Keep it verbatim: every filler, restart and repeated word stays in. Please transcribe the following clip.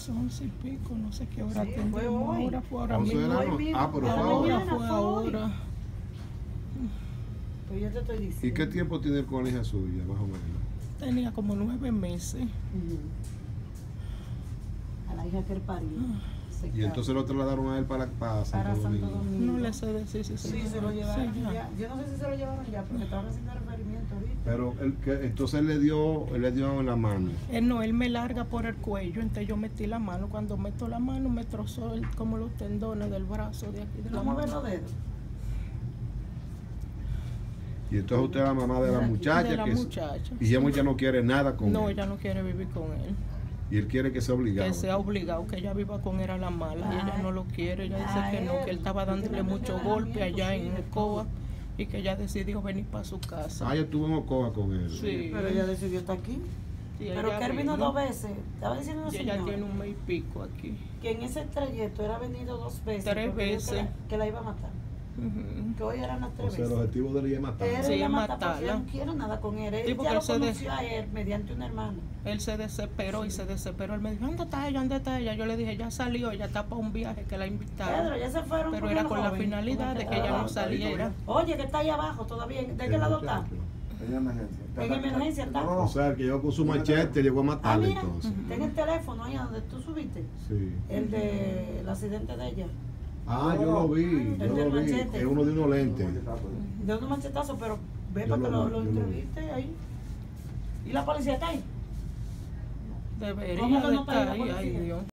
las once y pico, no sé qué hora Sí, tendremos. fue hoy. Ahora fue ahora once de mismo. la Hoy noche. mismo. Ah, pero fue Ahora ahora. Ahora mañana fue fue hoy. ahora. Pues yo te estoy diciendo. ¿Y qué tiempo tiene con la hija suya, más o menos? Tenía como nueve meses. Ujú. A la hija que él parió. Se Y casó. entonces lo trasladaron a él para, para Santo Para Santo Domingo. Domingo. No le sé decir si Sí, se lo llevaron Sí, ya. ya. Yo no sé si se lo llevaron ya, porque estaban haciendo referimiento ahorita. Pero él, que, entonces él le dio, él le dio en la mano. Él no, él me larga por el cuello, entonces yo metí la mano. Cuando meto la mano me trozó el- como los tendones del brazo de aquí de la ¿Cómo mano. ven los dedos? Y entonces usted es la mamá de la De la muchacha. De la que es- muchacha. y ella muchacha no quiere nada con No, él. ella no quiere vivir con él. Y él quiere que sea obligado. Que sea obligado, que ella viva con él a la mala. Y ella no lo quiere. Ella dice que no, que él estaba dándole mucho golpe allá en Ocoa y que ella decidió venir para su casa. Ah, ella estuvo en Ocoa con él. Sí. Pero ella decidió estar aquí. Y Pero ella que él vino vino, dos veces. Estaba diciendo una y ella señora tiene un mes y pico aquí. que en ese trayecto era venido dos veces. Tres porque dijo veces. Que la, que la iba a matar. Ujú. Que hoy eran las O tres sea, el veces. objetivo de él es matar. Pero Sí, ella es mata porque matarla. ella no quiere nada con él. Sí, Él porque ya lo él se des- conoció a él mediante un hermano. Él se desesperó y se desesperó. Él me dijo, ¿dónde está ella? ¿Dónde está ella? Yo le dije, ya salió, ella está para un viaje que la Pedro, invitaron. ya se fueron. Pero con era el con la joven, finalidad con el de que que ella no trabaja. saliera. Oye, que está ahí abajo todavía. ¿De qué El lado está? muchacho. En emergencia. En emergencia está. No, no, O sea, el que llegó con su machete llegó a Ah, matarle mira, entonces. ten el teléfono ahí donde tú subiste. Sí. El del accidente de ella. Ah, yo lo vi, yo El del lo vi. machete. Es uno de unos lentes. De unos machetazos, pero ve Yo para que lo lo, vi, lo yo lo vi. entreviste ahí. ¿Y la policía está ahí? Debería ¿Cómo que de no está ahí estar la ahí, ay policía? Dios.